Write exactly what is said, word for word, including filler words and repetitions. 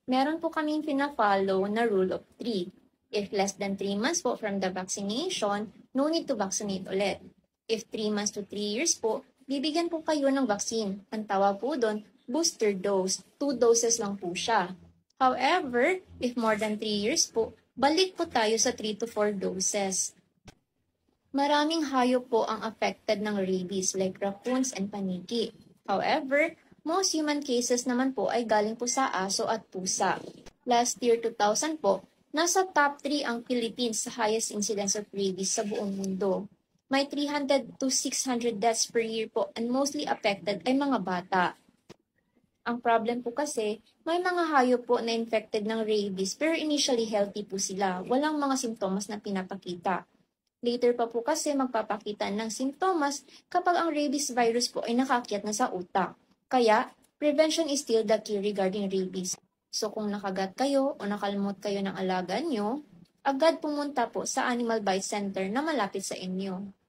Meron po kaming pina-follow na rule of three. If less than three months po from the vaccination, no need to vaccinate ulit. If three months to three years po, bibigyan po kayo ng vaccine. Ang tawag po doon, booster dose. Two doses lang po siya. However, if more than three years po, balik po tayo sa three to four doses. Maraming hayop po ang affected ng rabies like raccoons and paniki. However, most human cases naman po ay galing po sa aso at pusa. Last year two thousand po, nasa top three ang Philippines sa highest incidence of rabies sa buong mundo. May three hundred to six hundred deaths per year po and mostly affected ay mga bata. Ang problem po kasi, may mga hayop po na infected ng rabies pero initially healthy po sila. Walang mga simptomas na pinapakita. Later pa po kasi magpapakita ng simptomas kapag ang rabies virus po ay nakakyat na sa utak. Kaya, prevention is still the key regarding rabies. So kung nakagat kayo o nakalmot kayo ng alaga nyo, agad pumunta po sa Animal Bite Center na malapit sa inyo.